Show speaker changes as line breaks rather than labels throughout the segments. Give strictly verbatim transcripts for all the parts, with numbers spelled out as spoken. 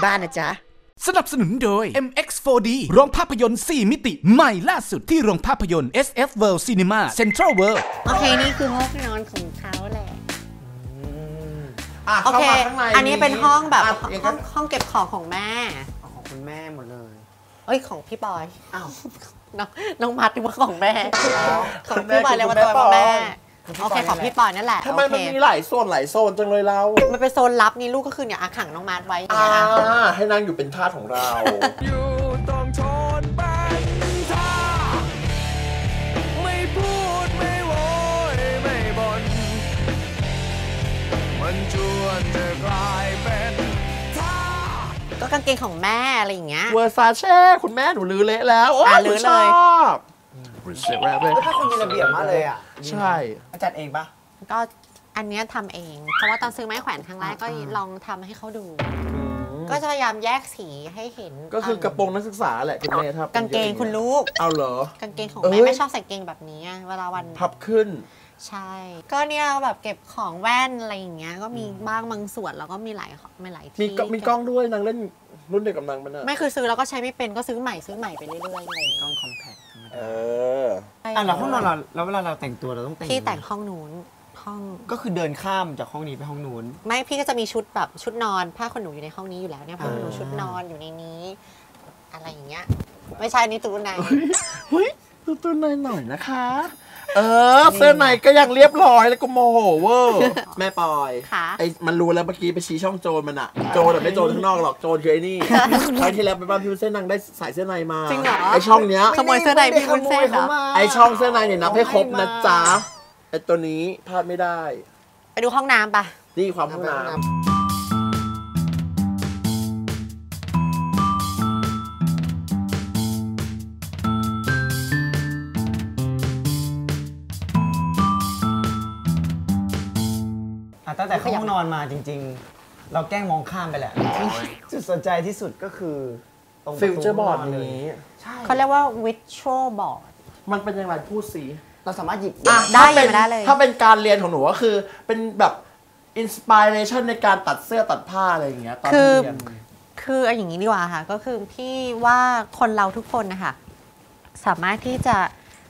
บ้านนะจ๊ะ
สนับสนุนโดย เอ็ม เอ็กซ์ โฟร์ ดี โรงภาพยนตร์สี่มิติใหม่ล่าสุดที่โรงภาพยนตร์ เอส เอฟ World Cinema Central World
โอเคนี่คือห้องนอนของเขาแหละ
โอเค
อันนี้เป็นห้องแบบห้องห้องเก็บของของแม่
ของคุณแม่หมดเลย
เอ้ยของพี่ปอยอ้าวน้องน้องมัดที่ว่าของแม่ของพี่ปอยเรียกว่าตัวแม่โอเคของพี่ปอยนั่นแหละ
ทำไมมันมีหลายโซนหลายโซนจังเลยเรา
มันเป็นโซนลับนี่ลูกก็คือเนี่ยอาขังน้องมัดไว้อย่าง
เงี้
ย
ให้นางอยู่เป็นทาสของเราอยู่ตรงชนเป็นทาสไม่พูดไม่โวยไม่บ่นมันชวนจะกลายเป็นทาส
ก็กางเกงของแม่อะไรอย่างเงี้ย
เวอร์ซาเช่คุณแม่หนูลือเละแล้ว
อ่ะลือเลย
เสร็จแล้วเลยถ้าคุณมีระเบียบมากเลยอ่ะใช่อาจารย์เองปะ
ก็อันนี้ทำเองเพราะว่าตอนซื้อไม้แขวนครั้งแรกก็ลองทำให้เขาดูก็จะพยายามแยกสีให้เห็น
ก็คือกระโปรงนักศึกษาแหละคุณแม่ครับ
กางเกงคุณลูก
เอาเหร
อกางเกงของแม่ไม่ชอบใส่เกงแบบนี้เวลาวัน
พับขึ้น
ใช่ก็เนี่ยแบบเก็บของแว่นอะไรอย่างเงี้ยก็มีบ้างบางส่วนแล้วก็มีหลายไม่หลายที่
มีมีกล้องด้วยนางเล่นรุ่นเดียวกับนางมันอะ
ไม่คือซื้อแล้วก็ใช้ไม่เป็นก็ซื้อใหม่ซื้อใหม่ไปเรื่อยๆเลย
กล้องคอมแพคเอออ่ะเราห้องนอนเราแล้วเวลาเราแต่งตัวเราต้องแต่ง
พี่แต่งห้องนู้นห้อง
ก็คือเดินข้ามจากห้องนี้ไปห้องนู้น
ไม่พี่ก็จะมีชุดแบบชุดนอนผ้าขนหนูอยู่ในห้องนี้อยู่แล้วเนี่ยผ้าขนหนูชุดนอนอยู่ในนี้อะไรอย่างเงี้ยไม่ใช่นี่ตู้ใน
เฮ้ยตู้ตู้ในหน่อยนะคะเออเสื้อในก็ยังเรียบร้อยแล้วก็โมโหเวอร์แม่ปอยไอ้มันรู้แล้วเมื่อกี้ไปชี้ช่องโจรมันอะโจรแต่ไม่โจรข้างนอกหรอกโจรคือไอ้นี่ครั้งที่แล้วไปบ้านพี่วุ้นเส้นนางได้ใส่เสื้อในมาไอ้ช่องเนี้ย
ขโมยเสื้อในพี่วุ้นเส้นเหรอ
ไอ้ช่องเสื้อในเนี่ยนับให้ครบนะจ๊ะไอ้ตัวนี้พลาดไม่ได้
ไปดูห้องน้ำปะ
นี่ความห้องน้ำตั้งแต่เข้าห้องนอนมาจริงๆเราแกล้งมองข้ามไปแหละจุดสนใจที่สุดก็คือตรงฟิวเจอร์บอร์ดนี้
เขาเรียกว่า virtual board
มันเป็นยังไงพูดสิเราสามารถหยิบ
ได้เลยได้เลย
ถ้าเป็นการเรียนของหนูก็คือเป็นแบบอินสปิเรชันในการตัดเสื้อตัดผ้าอะไรอย่างเงี้ยตอนเรียน
คืออย่างนี้ดีกว่าค่ะก็คือพี่ว่าคนเราทุกคนนะคะสามารถที่จะ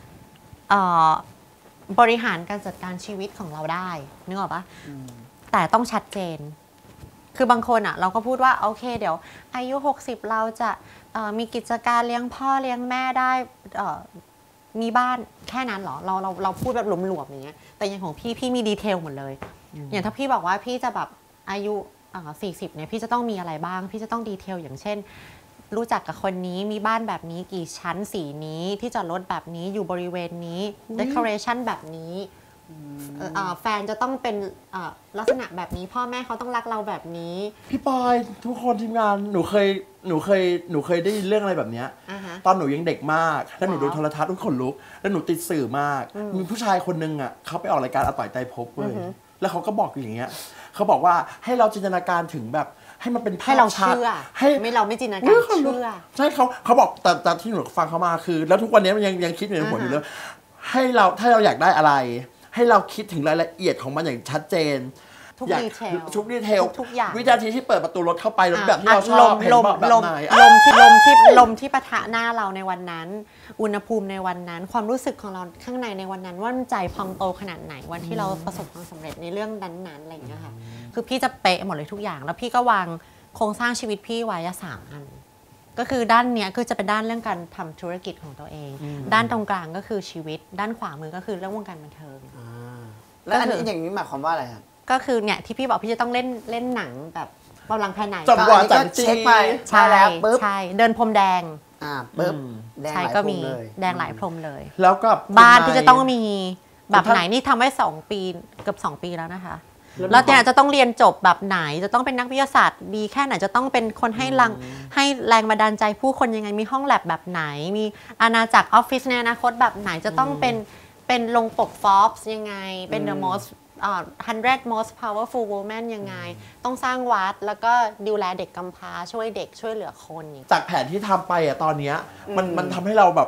บริหารการจัดการชีวิตของเราได้นึกออกปะแต่ต้องชัดเจนคือบางคนอ่ะเราก็พูดว่าโอเคเดี๋ยวอายุหกสิบเราจะมีกิจการเลี้ยงพ่อเลี้ยงแม่ได้มีบ้านแค่นั้นหรอเราเราเราพูดแบบหลวมๆอย่างเงี้ยแต่อย่างของพี่พี่มีดีเทลหมดเลยอย่างถ้าพี่บอกว่าพี่จะแบบอายุสี่สิบเนี่ยพี่จะต้องมีอะไรบ้างพี่จะต้องดีเทลอย่างเช่นรู้จักกับคนนี้มีบ้านแบบนี้กี่ชั้นสีนี้ที่จอดรถแบบนี้อยู่บริเวณนี้เดคอเรชันแบบนี้แฟนจะต้องเป็นลักษณะแบบนี้พ่อแม่เขาต้องรักเราแบบนี้
พี่ปอยทุกคนทีมงานหนูเคยหนูเคยหนูเคยได้ยินเรื่องอะไรแบบนี้ตอนหนูยังเด็กมากแล้วหนูดูโทรทัศน์ทุกคนลุกแล้วหนูติดสื่อมากมีผู้ชายคนนึงอ่ะเขาไปออกรายการอาต่อยไตรภพเลยแล้วเขาก็บอกอย่างเงี้ยเขาบอกว่าให้เราจินตนาการถึงแบบให้มันเป็นภาพ
ให้เราเชื่อให้ไม่เราไม่จินตนาการเชื่อ
ใช่เขาเขาบอกแต่แต่ที่หนูฟังเขามาคือแล้วทุกวันนี้มันยังยังคิดอยู่ในหัวอยู่เลยให้เราถ้าเราอยากได้อะไรให้เราคิดถึงรายละเอียดของมันอย่างชัดเจน
ทุกดีเทล
ทุกดีเทล
ทุกอย่าง
วินาทีที่เปิดประตูรถเข้าไปแบบที่เราชอบเห็นแบบไหน
ลมที่ลมที่ลมที่ปะทะหน้าเราในวันนั้นอุณหภูมิในวันนั้นความรู้สึกของเราข้างในในวันนั้นว่ามันใจพองโตขนาดไหนวันที่เราประสบความสำเร็จในเรื่องนั้นๆอะไรอย่างเงี้ยค่ะคือพี่จะเป๊ะหมดเลยทุกอย่างแล้วพี่ก็วางโครงสร้างชีวิตพี่ไว้สามอันก็คือด้านเนี้ยคือจะเป็นด้านเรื่องการทำธุรกิจของตัวเองด้านตรงกลางก็คือชีวิตด้านขวามือก็คือเรื่องวงการบันเทิง
แล้วอันนี้อย่างนี้หมายความว่าอะไรครับ
ก็คือเนี่ยที่พี่บอกพี่จะต้องเล่นเล่นหนังแบบกำลังภายใน
จบกว่าจัดเช็คไป
ใช่แล้วปุ๊บใช่เดินพรมแดง
อ่าปุ๊บ
ใช่ก็มีแดงหลายพรมเลย
แล้วก็
บ้านที่จะต้องมีแบบไหนนี่ทำไว้สองปีเกือบสองปีแล้วนะคะแล้วเนี่ยจะต้องเรียนจบแบบไหนจะต้องเป็นนักวิทยาศาสตร์ดีแค่ไหนจะต้องเป็นคนให้รังให้แรงบันดาลใจผู้คนยังไงมีห้องแลบแบบไหนมีอาณาจักรออฟฟิศในอนาคตแบบไหนจะต้องเป็นเป็นลงปก Forbes ยังไงเป็น the most hundred most powerful woman ยังไงต้องสร้างวัดแล้วก็ดูแลเด็กกำพร้าช่วยเด็กช่วยเหลือคน
จากแผนที่ทำไปอ่ะตอนนี้มันมันทำให้เราแบบ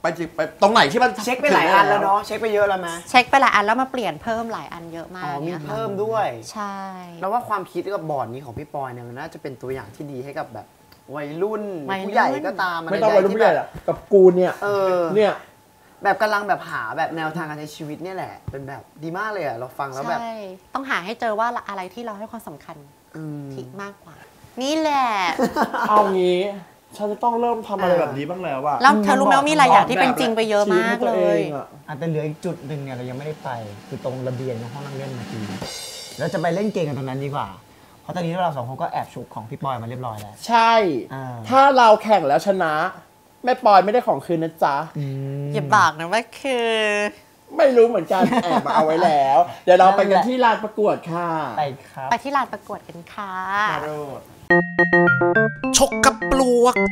ไปไปตรงไหนที่มัน
เช็คไปหลายอันแล้วเนาะเช็คไปเยอะแล้วไหม
เช็คไปหลายอันแล้วมาเปลี่ยนเพิ่มหลายอันเยอะมาก
อ๋อมี
นี่ยค่ะ
เพิ่มด้วย
ใช่
แล้วว่าความคิดกับบอร์ดนี้ของพี่ปอยเนี่ยมันน่าจะเป็นตัวอย่างที่ดีให้กับแบบวัยรุ่นผู้ใหญ่ก็ตาม
ไม่ต้องวัยรุ่นผู้ใหญ่หรอกกับกูเนี่ย
เออ
เนี่ย
แบบกำลังแบบหาแบบแนวทางการใช้ชีวิตเนี่ยแหละเป็นแบบดีมากเลยอะเราฟังแล้วแบบ
ใช่ต้องหาให้เจอว่าอะไรที่เราให้ความสำคัญ
อืม
ที่มากกว่า นี่แหละ
เอางี้ฉันจะต้องเริ่มทำอะไรแบบนี้บ้างแล้วอะ
แล้วเธอรู้ไหมว่ามีหลายอย่างที่เป็นจริงไปเยอะมากเลย
อาจจะเหลืออีกจุดหนึ่งเนี่ยเรายังไม่ได้ไปคือตรงระเบียงของห้องนั่งเล่นเมื่อกี้เราจะไปเล่นเกมกันตรงนั้นดีกว่าเพราะตอนนี้เราสองคนก็แอบฉุกของพี่ปอยมาเรียบร้อยแล้ว
ใช่
อ่า
ถ้าเราแข่งแล้วชนะแม่ปอยไม่ได้ของคืนนะจ๊ะ
อย่าบอกนะว่าคือ
ไม่รู้เหมือนกัน แอบมาเอาไว้แล้ว เดี๋ยวเราไปกันที่ลานประกวดค่ะ
ไปครับ
ไปที่ลานประกวดกันค่ะ
มาโรด
ชกกับปลวก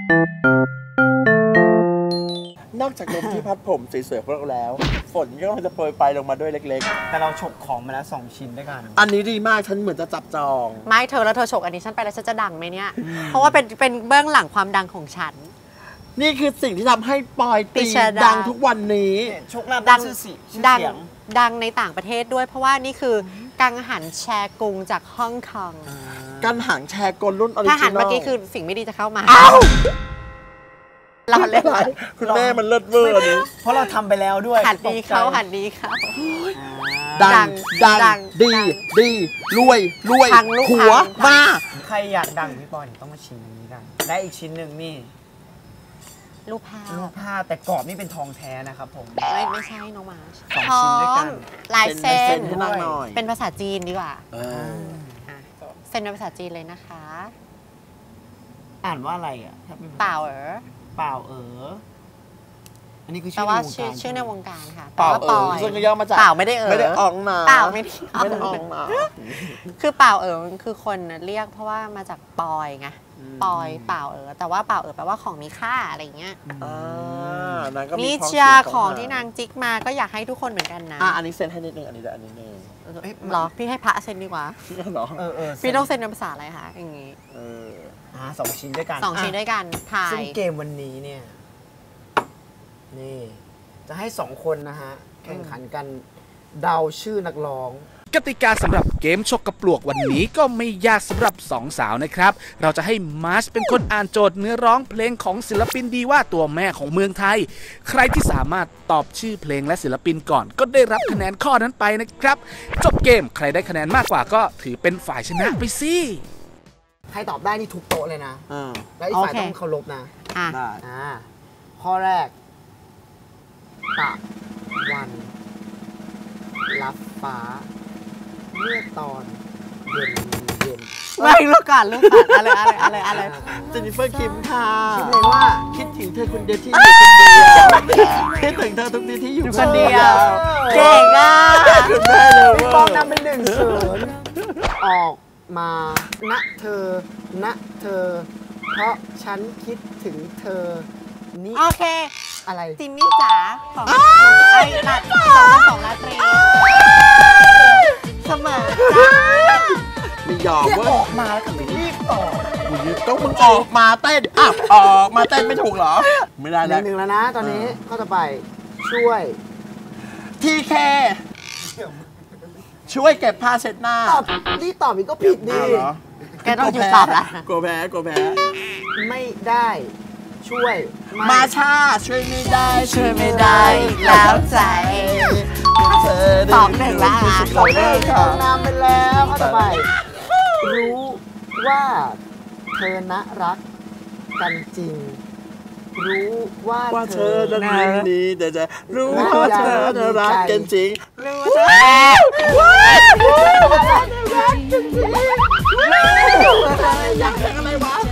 นอกจากลมที่พัดผมสวยๆพวกเราแล้ว ฝนก็จะโปรยปลายลงมาด้วยเล็ก
แต่เราฉกของมาแล้วสองชิ้นด้วยกัน
ๆ อันนี้ดีมากฉันเหมือนจะจับจอง
ไม่เธอแล้วเธอฉกอันนี้ฉันไปแล้วฉันจะดังไหมเนี่ย เพราะว่าเป็นเป็นเบื้องหลังความดังของฉัน
นี่คือสิ่งที่ทำให้ปอย
ปิ
ตี
ชดา
ดังทุกวันนี้
ชกหน้า
ดัง
ชื่อสิชื่อ
ดัง
เสียง
ดังในต่างประเทศด้วย เพราะว่านี่คือกังหันแชร์กรุงจากฮ่องกง
การหางแชร์กลรุ่นออริ
ถ้า
จิ
หัน
นอล
เมื่อกี้คือสิ่งไม่ดีจะเข้ามา
อ้าว
เราเล่น
คุณแม่มันเลิศเวอร์นี้
เพราะเราทำไปแล้วด้วย
หันดีเขา
ตกใจ
หันดีเขา
ดัง
ดั
ดั
ง
ง ดี
ดัง
ดี รวย รวย
พังลูก
หัว
พัง
มา
ใครอยากดังพี่ปอยเนี่ยต้องมาชิมอันนี้กันได้อีกชิ้นหนึ่งนี่
รูปภา
รู
พ
ปผ้าแต่กรอบนี่เป็นทองแท้นะครับผม
ไม่ไม่ใช่น้องมา
สองชิ้นด้วยกัน
ลายเซ็
เซ็
น
นให้นางหน่อย
เป็นภาษาจีนดีกว่า
เออ
อ่ะเซ็นเป็นภาษาจีนเลยนะคะ
อ่านว่าอะไรอ่ะถ้าเป็น
เปล่าเออ
เปล่าเอออันนี้คือ
แต่
ชื่อ
ว่า
ในวง
ชื่อ
การ
ชื่อในวงการค่ะ
เปล่า
แต่ว่
เอ
ป
อ
อย
ซึ่งก็ย่อมาจาก
เปล่าไม่ได้เออ
ไม่ได้อองนะ
เปล่าไม่ได้
ไม่ได้อองนะ
คือเปล่าเออมันคือคนเรียกเพราะว่ามาจากปอยไงปอยเปล่าเออแต่ว่าเปล่าเออแปลว่าของมีค่าอะไรเงี้ย
อ่านางก็มี
นี่
ความ
เชียร์
เสีย
ของ
เข้ามา
ที่นางจิกมาก็อยากให้ทุกคนเหมือนกันนะ
อ่ะอันนี้เซ็นให้นิดนึงอันนี้ด้วยอันนี้นึง
เอ้ย
เหรอพี่ให้พระเซ็นดีกว่า
เหรอ
เออเออ
พี่ต้องเซ็นเป็นภาษาอะไรคะอย่างงี้
เออ
อ่าสองชิ้นด้วยกัน
สองชิ้นด้วยกันถ่า
ซึ่ง
ย
เกมวันนี้เนี่ย นี่ จะให้สองคนนะฮะ แข่งขันกันเดาชื่อนักร้อง
กติกาสำหรับเกมชกกับปลวกวันนี้ก็ไม่ยากสำหรับสองสาวนะครับ เราจะให้มาร์ชเป็นคนอ่านโจทย์เนื้อร้องเพลงของศิลปินดีว่าตัวแม่ของเมืองไทย ใครที่สามารถตอบชื่อเพลงและศิลปินก่อนก็ได้รับคะแนนข้อนั้นไปนะครับ จบเกมใครได้คะแนนมากกว่าก็ถือเป็นฝ่ายชนะไปสิ
ใครตอบได้นี่ทุกโต๊ะเลยนะ
อ่า
แล้วอีกฝ่าย
โอเค
ต้องเคารพนะ
อ่ะ
ได้
อ่า ข้อแรกตะวัน รับฟ้า เมื่อตอนเย็นเย็น
ไม่ลูกก่อนลูกก่อนอะไรอะไรอะไรอะไร
เจนนิเฟอร์คิมค่ะ
ชื่อเพลงว่า
คิดถึงเธอคนเดียวที่อยู่คนเดียวคิดถึงเธอทุกทีที่อยู่
คนเดียวเก่งอ่ะ
คุณแม่เลย
พี่
ว่า
ป้องนำเป็นหนึ่งศูนย์ออกมาณเธอณเธอ เพราะฉันคิดถึงเธอ นี่
โอเค
อะไร
จิมมี่จ๋าของไอ้นัดสองสองราตรีเสมอจ้า
ไม่ยอม
เรียก
เว้
อย อกมาแล้วก็ไม่รีบตอบ
ต้องมึงออกมาเต้นอ่ะออกมาเต้นไม่ถูกเหรอ ไม่ได้
ห
แล้ว
นึ่งหนึ่งแล้วนะ ตอนนี้ข้อต่อไปช่วย
ทีเคช่วยเก็บผ้าเช็ดหน้า
ตอบรีบตอบอีกก็ผิดดี
อ้าวเหรอ
แกต้องหยุดตอบละ
กลัวแพ้กลัวแพ้
ไม่ได้ช่วยไ
มาชาช่วยไม่ได้
ช่วยไม่ได้แล้วใจ
เธอ
สองหนึ่งละอ่ะ
สองหนึ่งสองนำไปแล้วข้อต่อไป รู้ว่าเธอนะรักกันจริง รู้ว่า
ว่า
เธ
เธ
อ
อนั้นมีนี้แต่จะรู้ว่าเธอน่ารักกันจริง
รู้ว่า
อยากเพลงอะไรวะ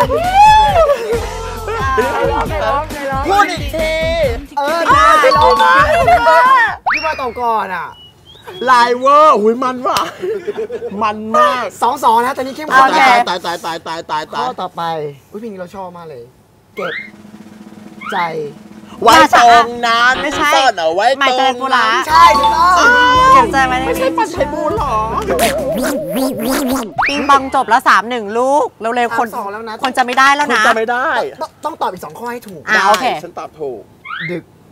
พูดอีกทีเออได้ลงมาพี่บอยตอบก่อนอ่ะ
ลายเวอร์หุยมันว่ะมันมาก
สองสองนะตอนนี้เข้มข้น
ตายตายตายตายตายตาย
ข้
ตา
อย ต่อไปอุ้ยเพลงนี้เราชอบมากเลย เก็บใจ
ไว้ตรงนั้น
ไม่ใช่
ซ่อนเอาไว้
หมาย
ต
เจ
ร
อง กุลา
ใช่ถูกต้อง
เก็บใจไว้ใน
ไม่ใช่ปันชัยบูลหรอ
ปิงปองจบแล้วสามหนึ่งลูกเร็วๆคน
สามสองแล้วนะ
คนจะไม่ได้แล้ว
คุณ
นะ
จะไม่ได้
ต้องต้องตอบอีกสองข้อให้ถูก
อ่ะโอเค
ฉันตอบถูก
ดึก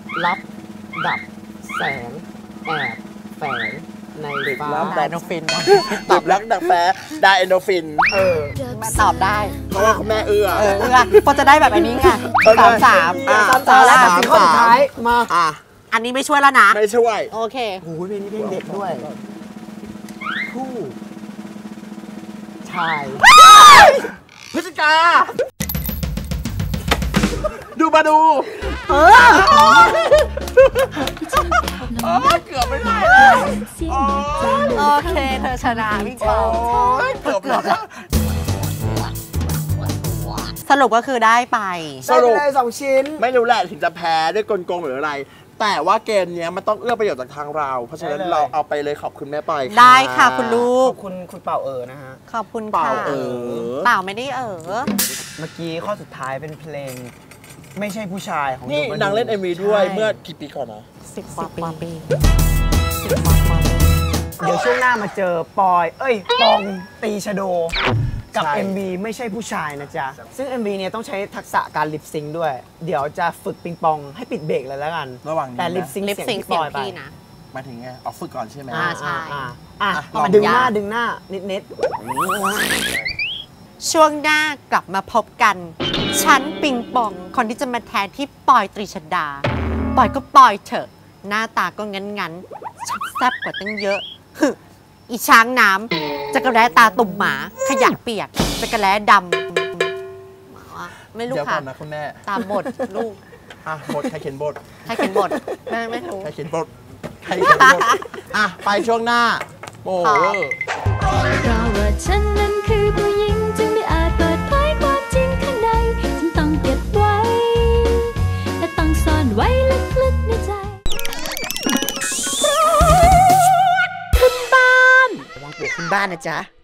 รับดับแสงแอบแฝงในฟ้า
ไดโนฟิน
ตอบรักดักแฟ้ไดเอนโดฟิน
เออ
แม่ตอบได้
เพราะว่าคุณแม่เอื้อ
เออเออพอจะได้แบบอันนี้ไงสามสาม
อ่ะ
สามสามแล้วถึงข้อสุดท้ายมา
อ่ะ
อันนี้ไม่ช่วยแล้วนะ
ไม่ช่วย
โอเค
โอ้โหเพลงนี้เพลงเด็กด้วยผู้ชาย
พฤศจิกา ดูมาดู
เออ
เกือบไม่ได้เลย
โอเคเธอชนะพี่ปอ
เกือบแล้ว
สรุปก็คือได้ไป
สรุป
ได้ไปเลยสองชิ้น
ไม่รู้แหละถึงจะแพ้ด้วยกลโกงหรืออะไร แต่ว่าเกมเนี้ยมันต้องเอื้อประโยชน์จากทางเรา เพราะฉะนั้น
ได้เลย
เราเอาไปเลยขอบคุณแม่ปอย
ได้ค่ะคุณลู
ข
ก
อบคุณคุณเป่าเอ๋อนะฮะ
ขอบคุณ
เปล่า
ค่ะ
เออ
เปล่าไม่ได้เออ
เมื่อกี้ข้อสุดท้ายเป็นเพลง ไม่ใช่ผู้ชายของ
นี่
ดูมาดู
นางเล่น เอ็ม วี ด้วย
ใช่
เมื่อกี่ปีก่อนนะ
สิบกว่าปีสิบกว่าปี
เดี๋ยวช่วงหน้ามาเจอปอย เอ้ย ปองตีชโด กับ
ใช่
เอ็ม วี ไม่ใช่ผู้ชายนะจ๊ะ ซึ่ง เอ็ม วี เนี่ยต้องใช้ทักษะการลิปซิงค์ด้วย เดี๋ยวจะฝึกปิงปองให้ปิดเบรกเลยแล้วกัน
ระหว่างนี้
แต่ลิป
นะ
ซิงค์
ลิป
เสียง
ซิง
พี่
เสี
ป
ยง
อยไป
พี่นะ
หมายถึงไงเอาฝึกก่อนใช่ไหม
อ่า ใช่
อ่าอ่ะ
อ่ะ
อ่ะดึงหน้า
ลอง
ดึงหน้า นิดนิด
ช่วงหน้ากลับมาพบกัน ฉันปิงปอง คนที่จะมาแทนที่ปอยตรีชดา ปอยก็ปอยเถอะ หน้าตาก็งั้นงั้นๆชัดแซ่บกว่าตั้งเยอะหึอีช้างน้ำจักรแร้ตาตุ่มหมา ขยะเปียกจักรแร้ดำไม่รู้
เดี๋ยวก่
ค่ะ
อนนะคุณแม่
ตามบทลูก
อ่ะบทใครเขียนบท
ใครเขียนบทแม่ไม่รู้
ใครเขียนบทใครเขียนบทอ่ะไปช่วงหน้าโอ้โห
เพราะว่าฉันนั้นคือผู้หญิงจึงไม่อาจเปิดเผยความจริงข้างในจึงต้องเก็บไว้ และต้องซ่อนไว้ลึกๆในใจ
ขึ้นบ้านระวังปวกขึ้นบ้านนะจ๊ะ